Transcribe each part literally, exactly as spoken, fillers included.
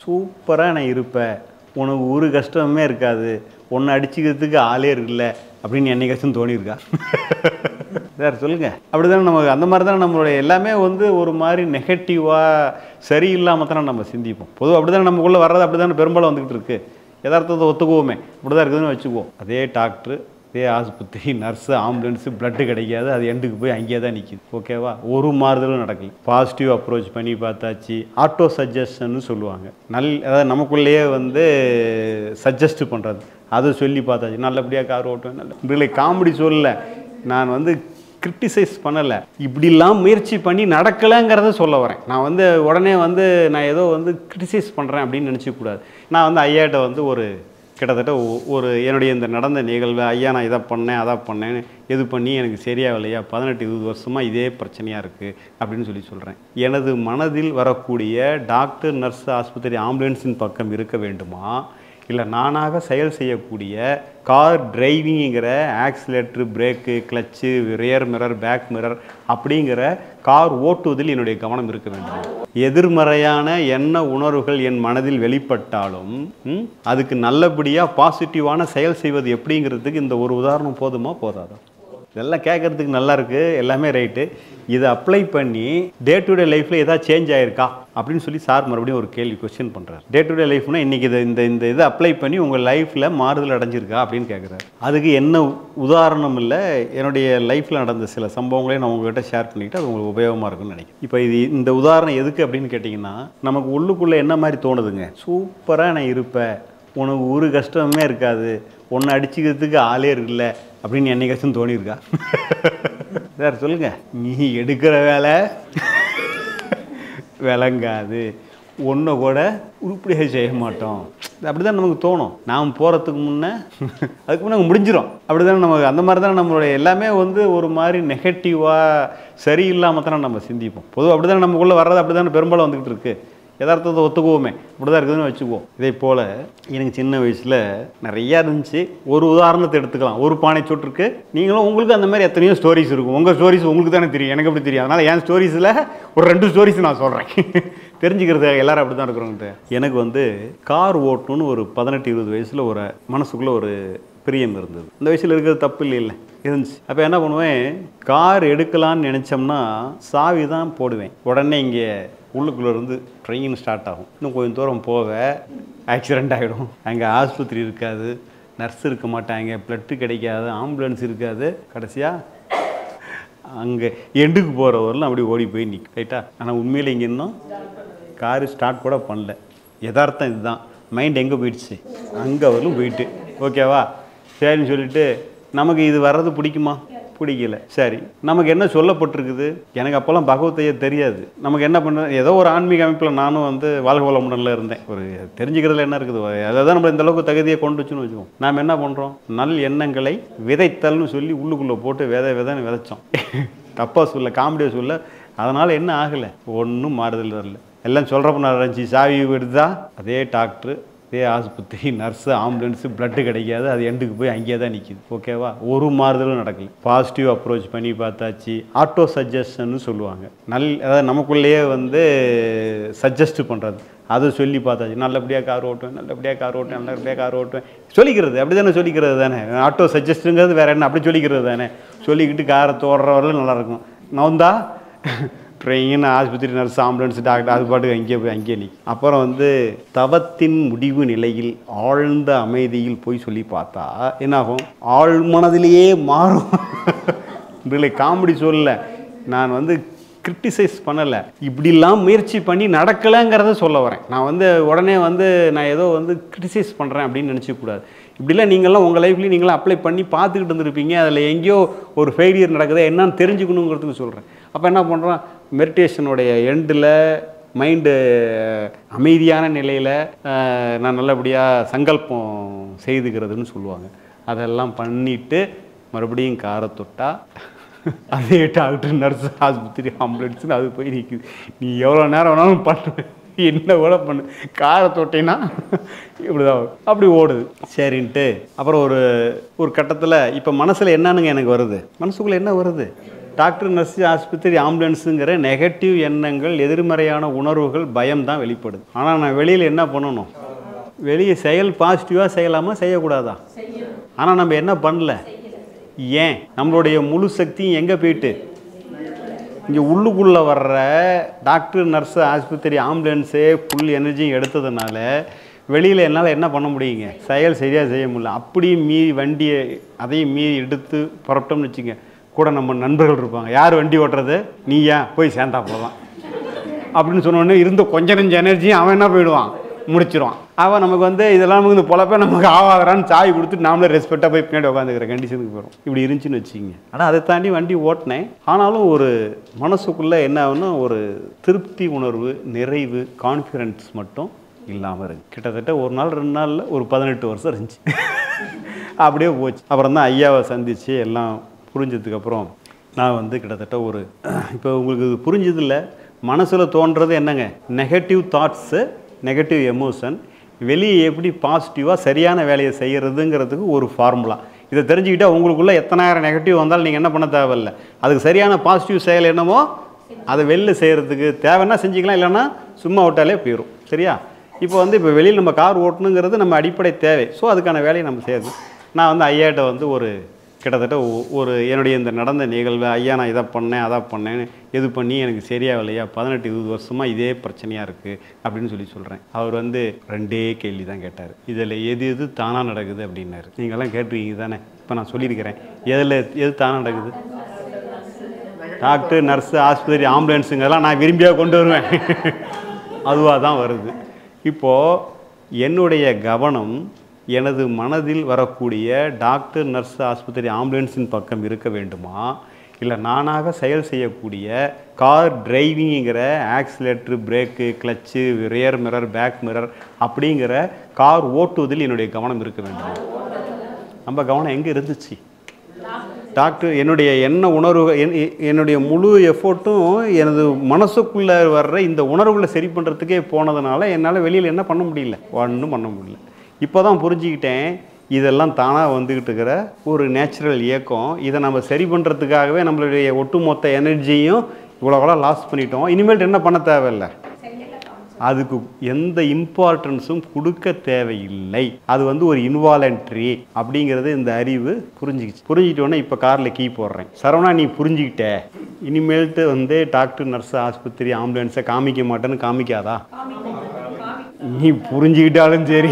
சூப்பராக நான் இருப்பேன், உனக்கு ஒரு கஷ்டமே இருக்காது, உன்னை அடிச்சுக்கிறதுக்கு ஆளே இருக்குல்ல அப்படின்னு என்னைக்காச்சும் தோணியிருக்கா? சார் சொல்லுங்கள். அப்படி தானே நமக்கு அந்த மாதிரி தானே நம்மளுடைய எல்லாமே வந்து ஒரு மாதிரி நெகட்டிவாக சரியில்லாமல் தானே நம்ம சிந்திப்போம். பொதுவாக அப்படி தானே நமக்குள்ளே வர்றது அப்படி தானே பெரும்பாலும் வந்துக்கிட்டு இருக்குது. யதார்த்தத்தை ஒத்துக்குவோமே, அப்படி தான் இருக்குதுன்னு வச்சுக்குவோம். அதே டாக்டரு, அதே ஆஸ்பத்திரி, நர்ஸு, ஆம்புலன்ஸு, பிளட்டு கிடைக்காது, அது எண்டுக்கு போய் அங்கேயே தான் நிற்கிது. ஓகேவா? ஒரு மாறுதலும் நடக்கல. பாசிட்டிவ் அப்ரோச் பண்ணி பார்த்தாச்சு. ஆட்டோ சஜஷன்னு சொல்லுவாங்க. நல் அதாவது நமக்குள்ளேயே வந்து சஜஸ்ட் பண்ணுறது, அதை சொல்லி பார்த்தாச்சு. நல்லபடியாக கார் ஓட்டுவேன். நல்ல இல்லை காமெடி சொல்லலை, நான் வந்து கிரிட்டிசைஸ் பண்ணலை, இப்படிலாம் முயற்சி பண்ணி நடக்கலைங்கிறத சொல்ல வரேன். நான் வந்து உடனே வந்து நான் ஏதோ வந்து கிரிட்டிசைஸ் பண்ணுறேன் அப்படின்னு நினச்சிக்கூடாது. நான் வந்து ஐயாட்ட வந்து ஒரு கிட்டத்தட்ட ஒரு என்னுடைய இந்த நடந்த நிகழ்வு, ஐயா நான் இதை பண்ணேன் அதை பண்ணேன்னு எது பண்ணி எனக்கு சரியாகலையா, பதினெட்டு இருபது வருஷமாக இதே பிரச்சனையாக இருக்குது அப்படின்னு சொல்லி சொல்கிறேன். எனது மனதில் வரக்கூடிய டாக்டர், நர்ஸ், ஆஸ்பத்திரி, ஆம்புலன்ஸின் பக்கம் இருக்க வேண்டுமா, இல்லை நானாக செயல் செய்யக்கூடிய கார் டிரைவிங்கிற accelerator, brake, clutch, rear mirror, back mirror அப்படிங்கிற கார் ஓட்டுவதில் என்னுடைய கவனம் இருக்க வேண்டும். எதிர்மறையான எண்ண உணர்வுகள் என் மனதில் வெளிப்பட்டாலும் அதுக்கு நல்லபடியாக பாசிட்டிவான செயல் செய்வது எப்படிங்கிறதுக்கு இந்த ஒரு உதாரணம் போதுமா போதாதா? இதெல்லாம் கேட்குறதுக்கு நல்லா இருக்குது, எல்லாமே ரைட்டு. இதை அப்ளை பண்ணி டே டு டே லைஃப்பில் எதாவது சேஞ்ச் ஆகிருக்கா அப்படின்னு சொல்லி சார் மறுபடியும் ஒரு கேள்வி கொஸ்டின் பண்ணுறாரு. டே டு டே லைஃப்னா இன்றைக்கி இதை இந்த இந்த இதை அப்ளை பண்ணி உங்கள் லைஃப்பில் மாறுதல் அடைஞ்சிருக்கா அப்படின்னு கேட்குறாரு. அதுக்கு என்ன உதாரணம் இல்லை, என்னுடைய லைஃப்பில் நடந்த சில சம்பவங்களையும் நான் உங்கள்கிட்ட ஷேர் பண்ணிக்கிட்டு அது உங்களுக்கு உபயோகமாக இருக்குன்னு நினைக்கிறேன். இப்போ இது இந்த உதாரணம் எதுக்கு அப்படின்னு கேட்டிங்கன்னா, நமக்கு உள்ளுக்குள்ளே என்ன மாதிரி தோணுதுங்க, சூப்பராக நான் இருப்பேன், உனக்கு ஒரு கஷ்டமே இருக்காது, உன்னை அடிச்சுக்கிறதுக்கு ஆளே இருக்குல்ல அப்படின்னு என்னைக்காச்சும் தோணியிருக்கா? சார் சொல்லுங்கள். நீ எடுக்கிற வேலை விளங்காது, ஒன்றை கூட உருப்படியாக செய்ய மாட்டோம், அப்படி தான் நமக்கு தோணும். நாம் போகிறதுக்கு முன்னே அதுக்கு முன்னே முடிஞ்சிடும். அப்படி தானே நமக்கு அந்த மாதிரி தானே நம்மளுடைய எல்லாமே வந்து ஒரு மாதிரி நெகட்டிவாக சரியில்லாமல் தானே நம்ம சிந்திப்போம். பொதுவாக அப்படி தானே நமக்குள்ளே வர்றது அப்படி தானே பெரும்பாலும் வந்துக்கிட்டு இருக்குது. யதார்த்தத்தை ஒத்துக்குவோமே, அப்படி தான் இருக்குதுன்னு வச்சுக்குவோம். இதே போல் எனக்கு சின்ன வயசில் நிறையா இருந்துச்சு. ஒரு உதாரணத்தை எடுத்துக்கலாம். ஒரு பானை சொட்டுருக்கு. நீங்களும் உங்களுக்கு அந்த மாதிரி எத்தனையோ ஸ்டோரிஸ் இருக்கும். உங்கள் ஸ்டோரிஸ் உங்களுக்கு தானே தெரியும், எனக்கு எப்படி தெரியும். அதனால் என் ஸ்டோரிஸில் ஒரு ரெண்டு ஸ்டோரிஸ் நான் சொல்கிறேன், தெரிஞ்சுக்கிறது. எல்லோரும் அப்படி தான் இருக்கிறோன்ட்டு. எனக்கு வந்து கார் ஓட்டணுன்னு ஒரு பதினெட்டு இருபது வயசில் ஒரு மனசுக்குள்ளே ஒரு பிரியம் இருந்தது. அந்த வயசில் இருக்கிறது தப்பு இல்லை இல்லை இருந்துச்சு. அப்போ என்ன பண்ணுவேன், கார் எடுக்கலான்னு நினச்சோம்னா சாவி தான் போடுவேன். உடனே இங்கே உள்ளுக்குள்ளே இருந்து ட்ரெயின் ஸ்டார்ட் ஆகும். இன்னும் கொஞ்சம் தூரம் போக ஆக்சிடெண்ட் ஆகிடும். அங்கே ஆஸ்பத்திரி இருக்காது, நர்ஸ் இருக்க மாட்டாங்க, பிளட்டு கிடைக்காது, ஆம்புலன்ஸ் இருக்காது. கடைசியாக அங்கே எண்டுக்கு போகிற வரலாம் அப்படி ஓடி போய் நிற்கும். ரைட்டா? ஆனால் உண்மையில் இங்கே இன்னும் காரு ஸ்டார்ட் கூட பண்ணல. யதார்த்தம் இதுதான். மைண்ட் எங்கே போயிடுச்சு, அங்கே வரலும் போயிட்டு. ஓகேவா? சரின்னு சொல்லிட்டு நமக்கு இது வர்றது பிடிக்குமா? பிடிக்கல. சரி, நமக்கு என்ன சொல்லப்பட்டிருக்குது? எனக்கு அப்போல்லாம் பகவத்தையே தெரியாது. நமக்கு என்ன பண்ண, ஏதோ ஒரு ஆன்மீக அமைப்பில் நானும் வந்து வாழ்க வளமுடனில் இருந்தேன். ஒரு தெரிஞ்சுக்கிறதுல என்ன இருக்குது, அதை தான் நம்ம இந்த அளவுக்கு தகுதியை கொண்டு வச்சுன்னு வச்சுக்கோம். நாம் என்ன பண்ணுறோம், நல் எண்ணங்களை விதைத்தல்னு சொல்லி உள்ளுக்குள்ளே போட்டு விதை விதைன்னு விதைச்சோம். தப்பாக சொல்ல, காமெடியாக சொல்ல. அதனால் என்ன ஆகலை, ஒன்றும் மாறுதல் வரல. எல்லாம் சொல்கிறப்ப நான் இருந்துச்சு. சாவி எடுத்தா அதே டாக்டரு, அதே ஆஸ்பத்திரி, நர்ஸு, ஆம்புலன்ஸு, பிளட்டு கிடைக்காது, அது எண்டுக்கு போய் அங்கேயே தான் நிற்கிது. ஓகேவா? ஒரு மாறுதலும் நடக்கல. பாசிட்டிவ் அப்ரோச் பண்ணி பார்த்தாச்சு. ஆட்டோ சஜஷன்னு சொல்லுவாங்க. நல் அதாவது நமக்குள்ளேயே வந்து சஜஸ்ட் பண்ணுறது, அதை சொல்லி பார்த்தாச்சு. நல்லபடியாக கார் ஓட்டுவேன், நல்லபடியாக கார் ஓட்டுவேன், நல்லபடியாக கார் ஓட்டுவேன் சொல்லிக்கிறது. அப்படி தானே சொல்லிக்கிறது தானே. ஆட்டோ சஜஸ்ட்டுங்கிறது வேறு என்ன, அப்படி சொல்லிக்கிறது தானே. சொல்லிக்கிட்டு காரை தோடுற வரலும் நல்லாயிருக்கும். நவுந்தா ட்ரெயின், ஆஸ்பத்திரி, நர்ஸ், ஆம்புலன்ஸ், டாக்டர், அது பாட்டுக்கு அங்கேயே போய் அங்கேயே நிற்கும். அப்புறம் வந்து தவத்தின் முடிவு நிலையில் ஆழ்ந்த அமைதியில் போய் சொல்லி பார்த்தா என்னாகும், ஆழ் மனதிலேயே மாறும். இல்லை காமெடி சொல்லலை, நான் வந்து கிரிட்டிசைஸ் பண்ணலை, இப்படிலாம் முயற்சி பண்ணி நடக்கலைங்கிறத சொல்ல வரேன். நான் வந்து உடனே வந்து நான் ஏதோ வந்து கிரிட்டிசைஸ் பண்ணுறேன் அப்படின்னு நினச்சிக்கூடாது. இப்படிலாம் நீங்கள்லாம் உங்கள் லைஃப்லேயும் நீங்களாம் அப்ளை பண்ணி பார்த்துக்கிட்டு இருந்துருப்பீங்க. அதில் எங்கேயோ ஒரு ஃபெயிலியர் நடக்குது, என்னன்னு தெரிஞ்சுக்கணுங்கிறதுக்கு சொல்கிறேன். அப்போ என்ன பண்ணுறோம், மெடிடேஷனுடைய எண்டில் மைண்டு அமைதியான நிலையில் நான் நல்லபடியாக சங்கல்பம் செய்துக்கிறதுன்னு சொல்லுவாங்க. அதெல்லாம் பண்ணிவிட்டு மறுபடியும் காரை தொட்டா அதே டாக்டர், நர்ஸ், ஆஸ்பத்திரி, ஆம்புலன்ஸ்னு அது போய் நிற்குது. நீ எவ்வளோ நேரம் வேணாலும் பண்ணு, என்ன கூட பண்ணு, காரை தொட்டினா இப்படிதான் அப்படி ஓடுது. சரின்ட்டு அப்புறம் ஒரு ஒரு கட்டத்தில் இப்போ மனசில் என்னன்னுங்க எனக்கு வருது, மனசுக்குள்ளே என்ன வருது, டாக்டர் நர்ஸு ஆஸ்பத்திரி ஆம்புலன்ஸுங்கிற நெகட்டிவ் எண்ணங்கள் எதிர்மறையான உணர்வுகள் பயம் தான் வெளிப்படுது. ஆனால் நான் வெளியில் என்ன பண்ணணும்? வெளியே செயல் பாசிட்டிவாக செய்யலாமா செய்யக்கூடாதா? ஆனால் நம்ம என்ன பண்ணல. ஏன்? நம்மளுடைய முழு சக்தியும் எங்கே போயிட்டு இங்கே உள்ளுக்குள்ளே வர்ற டாக்டர் நர்ஸு ஆஸ்பத்திரி ஆம்புலன்ஸே ஃபுல் எனர்ஜியும் எடுத்ததுனால வெளியில் என்னால் என்ன பண்ண முடியுங்க? செயல் சரியாக செய்ய முடியல. அப்படியே மீறி வண்டியை அதையும் மீறி எடுத்து புறப்பட்டோம்னு வச்சுங்க, கூட நம்ம நண்பர்கள் இருப்பாங்க. யார் வண்டி ஓட்டுறது? நீயா? போய் சேர்ந்தா போகலாம் அப்படின்னு சொன்னோடனே இருந்த கொஞ்சம் கொஞ்சம் எனர்ஜியும் அவன் என்ன போயிடுவான், முடிச்சிடுவான். அவன் நமக்கு வந்து இதெல்லாம் நமக்கு இந்த பொழப்பே நமக்கு ஆகாதான்னு சாய் கொடுத்துட்டு நாமளே ரெஸ்பெக்டாக போய் பின்னாடி உட்காந்துக்கிற கண்டிஷனுக்கு போகிறோம். இப்படி இருந்துச்சுன்னு வச்சுக்கிங்க. ஆனால் அதை தாண்டி வண்டி ஓட்டினேன். ஆனாலும் ஒரு மனசுக்குள்ளே என்ன ஆகுன்னா ஒரு திருப்தி உணர்வு, நிறைவு, கான்ஃபிடென்ஸ் மட்டும் இல்லாமல் இருக்கு. கிட்டத்தட்ட ஒரு நாள் ரெண்டு நாளில் ஒரு பதினெட்டு வருஷம் இருந்துச்சு. அப்படியே போச்சு. அப்புறம் தான் ஐயாவை சந்தித்து எல்லாம் புரிஞ்சதுக்கப்புறம் நான் வந்து கிட்டத்தட்ட ஒரு இப்போ உங்களுக்கு இது புரிஞ்சதில்லை. மனசில் தோன்றது என்னங்க? Negative thoughts, negative emotion. வெளியே எப்படி பாசிட்டிவாக சரியான வேலையை செய்கிறதுங்கிறதுக்கு ஒரு ஃபார்முலா. இதை தெரிஞ்சுக்கிட்டால் உங்களுக்குள்ளே எத்தனாயிரம் நெகட்டிவ் வந்தாலும் நீங்கள் என்ன பண்ண தேவையில்லை. அதுக்கு சரியான பாசிட்டிவ் செயல் என்னமோ அதை வெளில செய்கிறதுக்கு தேவைன்னா செஞ்சுக்கலாம், இல்லைன்னா சும்மா விட்டாலே போயிடும். சரியா? இப்போ வந்து இப்போ வெளியில் நம்ம கார் ஓட்டணுங்கிறது நம்ம அடிப்படை தேவை. ஸோ அதுக்கான வேலையை நம்ம செய்யறது. நான் வந்து ஐயாட்ட வந்து ஒரு கிட்டத்தட்ட ஒரு என்னுடைய இந்த நடந்த நிகழ்வு, ஐயா நான் இதை பண்ணேன் அதை பண்ணேன்னு எது பண்ணி எனக்கு சரியாக இல்லையா, பதினெட்டு இருபது வருஷமாக இதே பிரச்சனையாக இருக்குது அப்படின்னு சொல்லி சொல்கிறேன். அவர் வந்து ரெண்டே கேள்வி தான் கேட்டார். இதில் எது எது தானாக நடக்குது அப்படின்னாரு. நீங்கள்லாம் கேட்டுருக்கீங்க தானே? இப்போ நான் சொல்லியிருக்கிறேன். எதில் எது தானாக நடக்குது? டாக்டர் நர்ஸு ஆஸ்பத்திரி ஆம்புலன்ஸுங்கெல்லாம் நான் விரும்பியாக கொண்டு வருவேன். அதுவாக தான் வருது. இப்போது என்னுடைய கவனம் எனது மனதில் வரக்கூடிய டாக்டர் நர்ஸ் ஆஸ்பத்திரி ஆம்புலன்ஸின் பக்கம் இருக்க வேண்டுமா, இல்லை நானாக செயல் செய்யக்கூடிய கார் டிரைவிங்கிற accelerator, brake, clutch, rear mirror, back mirror அப்படிங்கிற கார் ஓட்டுவதில் என்னுடைய கவனம் இருக்க வேண்டுமா? நம்ம கவனம் எங்கே இருந்துச்சு? டாக்டர் என்னுடைய என்ன உணர்வு, என்னுடைய முழு எஃபோர்ட்டும் எனது மனசுக்குள்ளே வர்ற இந்த உணர்வுகளை சரி பண்ணுறதுக்கே போனதுனால என்னால் வெளியில் என்ன பண்ண முடியல, ஒன்றும் பண்ண முடியல. இப்போ தான் புரிஞ்சுக்கிட்டேன், இதெல்லாம் தானாக வந்துக்கிட்டு இருக்கிற ஒரு நேச்சுரல் இயக்கம். இதை நம்ம சரி பண்ணுறதுக்காகவே நம்மளுடைய ஒட்டுமொத்த எனர்ஜியும் இவ்வளோ கூட லாஸ் பண்ணிட்டோம். இனிமேல் என்ன பண்ண தேவையில்லை, அதுக்கு எந்த இம்பார்ட்டன்ஸும் கொடுக்க தேவையில்லை. அது வந்து ஒரு இன்வாலன்ட்ரி அப்படிங்கிறது இந்த அறிவு புரிஞ்சுக்கிச்சு. புரிஞ்சுக்கிட்டோன்னே இப்போ காரில் கீ போடுறேன். சரவணா நீ புரிஞ்சுக்கிட்ட, இனிமேல்ட்டு வந்து டாக்டர் நர்ஸ் ஆஸ்பத்திரி ஆம்புலன்ஸை காமிக்க மாட்டேன்னு காமிக்காதா? நீ புரிஞ்சுக்கிட்டாலும் சரி,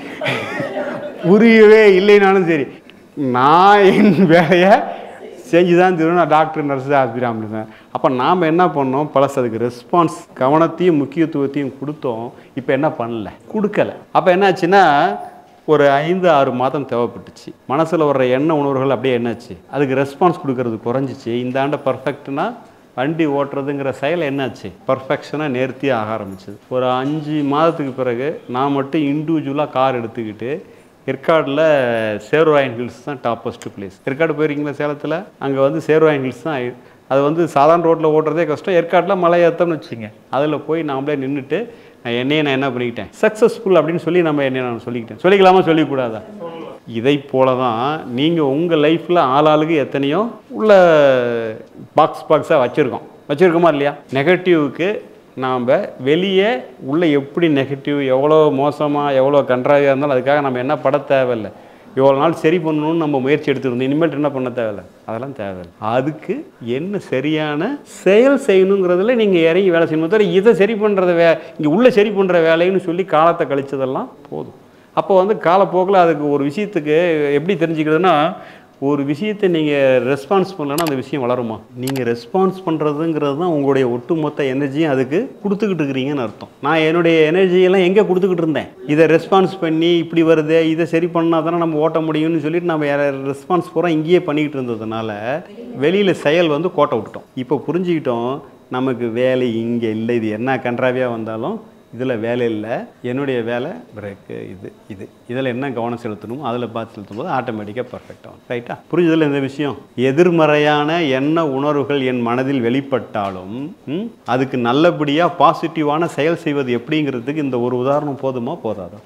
புரியவே இல்லைனாலும் சரி, நான் என் வேலையை செஞ்சு தான் தருவேன். நான் டாக்டர் நர்ஸு ஆஸ்பத்திரி ஆம்புலன்ஸ். அப்போ நாம் என்ன பண்ணோம், பழசு அதுக்கு ரெஸ்பான்ஸ் கவனத்தையும் முக்கியத்துவத்தையும் கொடுத்தோம். இப்போ என்ன பண்ணல, கொடுக்கலை. அப்போ என்னாச்சுன்னா ஒரு ஐந்து ஆறு மாதம் தேவைப்பட்டுச்சு. மனசில் வர்ற எண்ண உணர்வுகள் அப்படியே என்னாச்சு, அதுக்கு ரெஸ்பான்ஸ் கொடுக்கறது குறைஞ்சிச்சு. இந்த ஆண்டை பர்ஃபெக்ட்னா வண்டி ஓட்டுறதுங்கிற செயல் என்னாச்சு, பர்ஃபெக்ஷனாக நேர்த்தியாக ஆக ஆரம்பிச்சிது. ஒரு அஞ்சு மாதத்துக்கு பிறகு நான் மட்டும் இண்டிவிஜுவலாக கார் எடுத்துக்கிட்டு ஏற்காடில் சேர்வாயன் ஹில்ஸ் தான் டாப்பஸ்ட்டு பிளேஸ். ஏற்காடு போயிருக்கீங்களா? சேலத்தில் அங்கே வந்து சேர்வாயன் ஹில்ஸ் தான். அது வந்து சாதாரண ரோட்டில் ஓட்டுறதே கஷ்டம். ஏற்காட்டில் மலை ஏற்றம்னு வச்சுங்க. அதில் போய் நாமளே நின்றுட்டு என்னையே நான் என்ன பண்ணிக்கிட்டேன், சக்ஸஸ்ஃபுல் அப்படின்னு சொல்லி நம்ம என்னை நான் சொல்லிக்கிட்டேன். சொல்லிக்கலாமா, சொல்லிக்கூடாதா? இதை போல தான் நீங்கள் உங்கள் லைஃப்பில் ஆளாளுக்கு எத்தனையோ உள்ள பாக்ஸ் பாக்ஸாக வச்சுருக்கோம் வச்சுருக்கோமா இல்லையா? நெகட்டிவ்க்கு நாம் வெளியே உள்ள எப்படி நெகட்டிவ் எவ்வளோ மோசமாக எவ்வளோ கன்றாவியாக இருந்தாலும் அதுக்காக நம்ம என்ன பட தேவையில்லை. இவ்வளோ நாள் சரி பண்ணணும்னு நம்ம முயற்சி எடுத்துருந்தோம், இனிமேல் என்ன பண்ண தேவையில்லை, அதெல்லாம் தேவையில்லை. அதுக்கு என்ன சரியான செயல் செய்யணுங்கிறதுல நீங்கள் இறங்கி வேலை செய்யணும். தவிர இதை சரி பண்ணுறத வே இங்கே உள்ள சரி பண்ணுற வேலைன்னு சொல்லி காலத்தை கழிச்சதெல்லாம் போதும். அப்போ வந்து காலப்போக்கில் அதுக்கு ஒரு விஷயத்துக்கு எப்படி தெரிஞ்சுக்கிறதுனா, ஒரு விஷயத்தை நீங்கள் ரெஸ்பான்ஸ் பண்ணலன்னா அந்த விஷயம் வளருமா? நீங்கள் ரெஸ்பான்ஸ் பண்ணுறதுங்கிறது தான் உங்களுடைய ஒட்டுமொத்த எனர்ஜியும் அதுக்கு கொடுத்துக்கிட்டு இருக்கிறீங்கன்னு அர்த்தம். நான் என்னுடைய எனர்ஜியெல்லாம் எங்கே கொடுத்துக்கிட்டு இருந்தேன், இதை ரெஸ்பான்ஸ் பண்ணி இப்படி வருது, இதை சரி பண்ணால் தானே நம்ம ஓட்ட முடியும்னு சொல்லிட்டு நம்ம ரெஸ்பான்ஸ் பூரா இங்கேயே பண்ணிக்கிட்டு இருந்ததுனால வெளியில் செயல் வந்து கோட்டை விட்டுட்டோம். இப்போ புரிஞ்சுக்கிட்டோம், நமக்கு வேலை இங்கே இல்லை, இது என்ன கன்றாவியாக வந்தாலும் இதில் வேலை இல்லை, என்னுடைய வேலை பிரேக்கு இது இது இதில் என்ன கவனம் செலுத்தணும் அதில் பார்த்து செலுத்தும் போது ஆட்டோமேட்டிக்காக பர்ஃபெக்டாகும். ரைட்டா? புரிஞ்சதில்லை இந்த விஷயம்? எதிர்மறையான எண்ண உணர்வுகள் என் மனதில் வெளிப்பட்டாலும் அதுக்கு நல்லபடியாக பாசிட்டிவான செயல் செய்வது எப்படிங்கிறதுக்கு இந்த ஒரு உதாரணம் போதுமா போதாதா?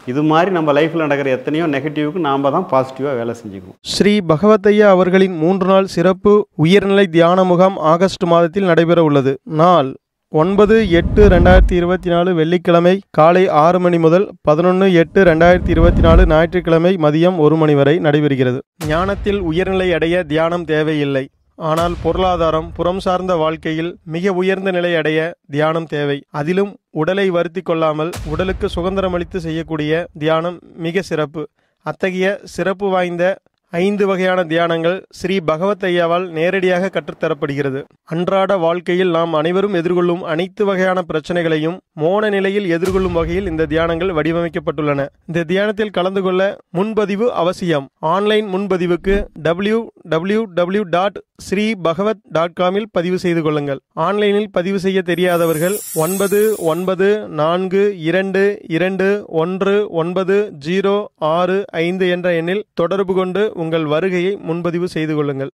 இது மாதிரி நம்ம லைஃப்பில் நடக்கிற எத்தனையோ நெகட்டிவ்க்கு நாம் தான் பாசிட்டிவாக வேலை செஞ்சுக்குவோம். ஸ்ரீ பகவத்தையா அவர்களின் மூன்று நாள் சிறப்பு உயர்நிலை தியான முகாம் ஆகஸ்ட் மாதத்தில் நடைபெற உள்ளது. நாள் ஒன்பது எட்டு ரெண்டாயிரத்தி இருபத்தி நாலு வெள்ளிக்கிழமை காலை ஆறு மணி முதல் பதினொன்று எட்டு ரெண்டாயிரத்தி இருபத்தி நாலு ஞாயிற்றுக்கிழமை மதியம் ஒரு மணி வரை நடைபெறுகிறது. ஞானத்தில் உயர்நிலை அடைய தியானம் தேவையில்லை. ஆனால் பொருளாதாரம், புறம் சார்ந்த வாழ்க்கையில் மிக உயர்ந்த நிலை அடைய தியானம் தேவை. அதிலும் உடலை வருத்தி கொள்ளாமல் உடலுக்கு சுதந்திரமளித்து செய்யக்கூடிய தியானம் மிக சிறப்பு. அத்தகைய சிறப்பு வாய்ந்த ஐந்து வகையான தியானங்கள் ஸ்ரீ பகவத் ஐயாவால் நேரடியாக கற்றுத்தரப்படுகிறது. அன்றாட வாழ்க்கையில் நாம் அனைவரும் எதிர்கொள்ளும் அனைத்து வகையான பிரச்சனைகளையும் மோன நிலையில் எதிர்கொள்ளும் வகையில் இந்த தியானங்கள் வடிவமைக்கப்பட்டுள்ளன. இந்த தியானத்தில் கலந்து கொள்ள முன்பதிவு அவசியம். ஆன்லைன் முன்பதிவுக்கு W W W dot Shri Bhagavat dot காமில் பதிவு செய்து கொள்ளுங்கள். ஆன்லைனில் பதிவு செய்ய தெரியாதவர்கள் ஒன்பது ஒன்பது நான்கு இரண்டு இரண்டு ஒன்று ஒன்பது ஜீரோ ஆறு ஐந்து என்ற எண்ணில் தொடர்பு கொண்டு உங்கள் வருகையை முன்பதிவு செய்து கொள்ளுங்கள்.